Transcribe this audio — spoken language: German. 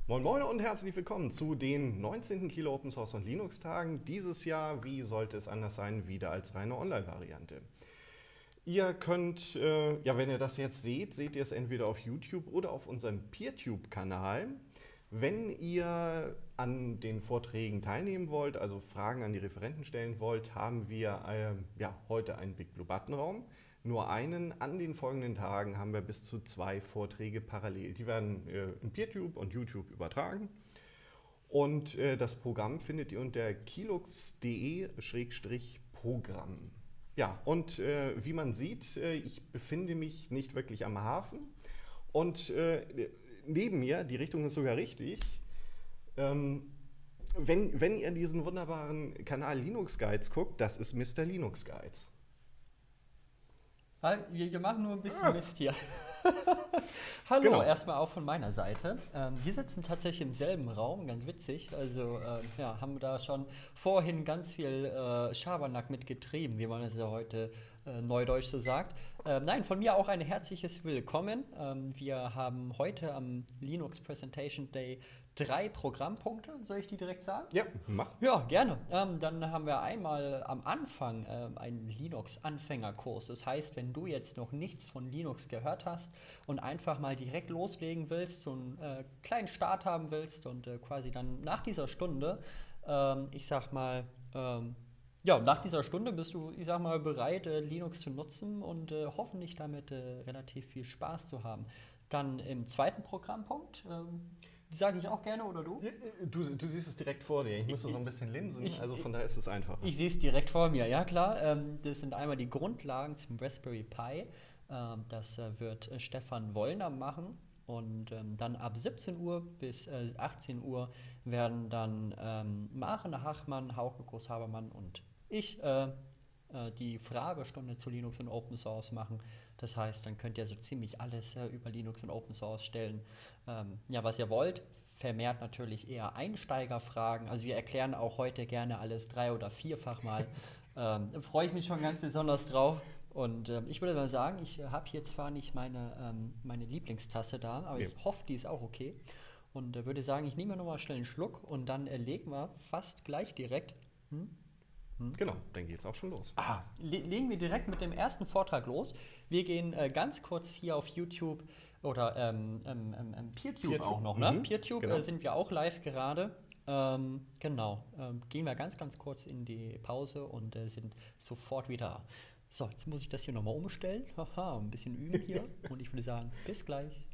Moin Moin und herzlich willkommen zu den 19. Kilo Open Source und Linux Tagen. Dieses Jahr, wie sollte es anders sein, wieder als reine Online-Variante. Ihr könnt, wenn ihr das jetzt seht, seht ihr es entweder auf YouTube oder auf unserem PeerTube-Kanal. Wenn ihr an den Vorträgen teilnehmen wollt, also Fragen an die Referenten stellen wollt, haben wir heute einen Big Blue Button Raum. Nur einen. An den folgenden Tagen haben wir bis zu 2 Vorträge parallel. Die werden in PeerTube und YouTube übertragen. Und das Programm findet ihr unter kilux.de/Programm. Ja, und wie man sieht, ich befinde mich nicht wirklich am Hafen. Und neben mir, die Richtung ist sogar richtig, wenn ihr diesen wunderbaren Kanal Linux Guides guckt, das ist Mr. Linux Guides. Wir machen nur ein bisschen Mist hier. Hallo, Genau. Erstmal auch von meiner Seite. Wir sitzen tatsächlich im selben Raum, ganz witzig. Also haben da schon vorhin ganz viel Schabernack mitgetrieben, wie man es ja heute neudeutsch so sagt. Nein, von mir auch ein herzliches Willkommen. Wir haben heute am Linux Presentation Day 3 Programmpunkte. Soll ich die direkt sagen? Ja, mach. Ja, gerne. Dann haben wir einmal am Anfang einen Linux-Anfängerkurs. Das heißt, wenn du jetzt noch nichts von Linux gehört hast und einfach mal direkt loslegen willst, so einen kleinen Start haben willst und quasi dann nach dieser Stunde, nach dieser Stunde bist du, bereit, Linux zu nutzen und hoffentlich damit relativ viel Spaß zu haben. Dann im zweiten Programmpunkt, die sage ich auch gerne, oder du? Du siehst es direkt vor dir. Ich müsste so ein bisschen linsen, also von daher ist es einfacher. Ich sehe es direkt vor mir, ja klar. Das sind einmal die Grundlagen zum Raspberry Pi. Das wird Stefan Wollner machen. Und dann ab 17 Uhr bis 18 Uhr werden dann Maren Hachmann, Hauke Groß-Habermann und ich die Fragestunde zu Linux und Open Source machen. Das heißt, dann könnt ihr so ziemlich alles über Linux und Open Source stellen, was ihr wollt. Vermehrt natürlich eher Einsteigerfragen. Also wir erklären auch heute gerne alles 3- oder 4-fach mal. Freue ich mich schon ganz besonders drauf. Und ich würde mal sagen, ich habe hier zwar nicht meine Lieblingstasse da, aber Ja. ich hoffe, die ist auch okay. Und würde sagen, ich nehme mir nochmal schnell einen Schluck und dann legen wir fast gleich direkt. Genau, dann geht's auch schon los. Legen wir direkt mit dem ersten Vortrag los. Wir gehen ganz kurz hier auf YouTube oder PeerTube auch noch. Ne? PeerTube genau. Sind wir auch live gerade. Gehen wir ganz, ganz kurz in die Pause und sind sofort wieder da. So, jetzt muss ich das hier nochmal umstellen. Haha, ein bisschen üben hier. Und ich würde sagen, bis gleich.